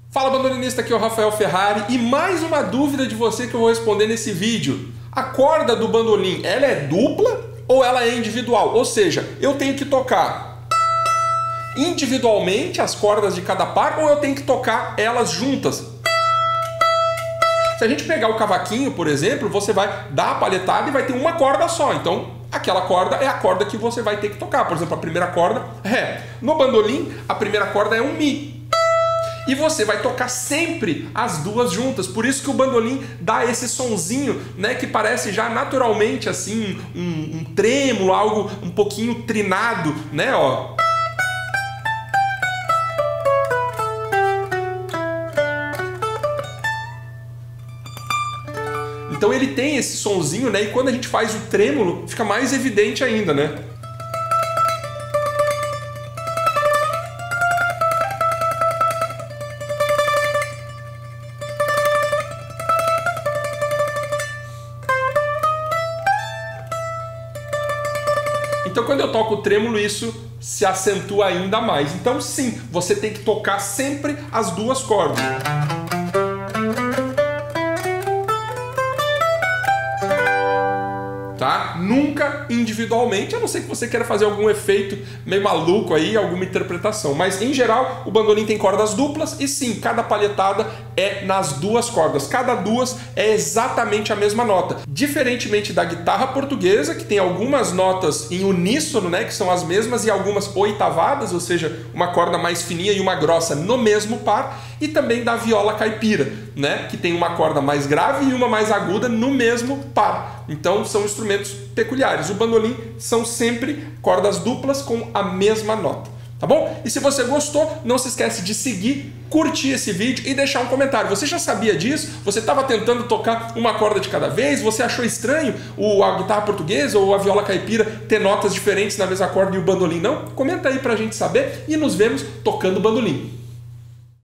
Fala, bandolinista, aqui é o Rafael Ferrari e mais uma dúvida de você que eu vou responder nesse vídeo. A corda do bandolim, ela é dupla ou ela é individual? Ou seja, eu tenho que tocar individualmente as cordas de cada par ou eu tenho que tocar elas juntas? Se a gente pegar o cavaquinho, por exemplo, você vai dar a palhetada e vai ter uma corda só. Então, aquela corda é a corda que você vai ter que tocar. Por exemplo, a primeira corda, Ré. No bandolim, a primeira corda é um Mi. E você vai tocar sempre as duas juntas. Por isso que o bandolim dá esse sonzinho, né, que parece já naturalmente assim um trêmulo, algo um pouquinho trinado, né, ó. Então ele tem esse sonzinho, né, e quando a gente faz o trêmulo, fica mais evidente ainda, né? Então quando eu toco o trêmulo, isso se acentua ainda mais. Então sim, você tem que tocar sempre as duas cordas. Tá? Nunca individualmente, a não ser que você queira fazer algum efeito meio maluco aí, alguma interpretação. Mas em geral, o bandolim tem cordas duplas e sim, cada palhetada é nas duas cordas. Cada duas é exatamente a mesma nota. Diferentemente da guitarra portuguesa, que tem algumas notas em uníssono, né, que são as mesmas, e algumas oitavadas, ou seja, uma corda mais fininha e uma grossa no mesmo par, e também da viola caipira, né, que tem uma corda mais grave e uma mais aguda no mesmo par. Então são instrumentos peculiares. O bandolim são sempre cordas duplas com a mesma nota. Tá bom? E se você gostou, não se esquece de seguir, curtir esse vídeo e deixar um comentário. Você já sabia disso? Você estava tentando tocar uma corda de cada vez? Você achou estranho a guitarra portuguesa ou a viola caipira ter notas diferentes na mesma corda e o bandolim não? Comenta aí pra gente saber e nos vemos tocando bandolim.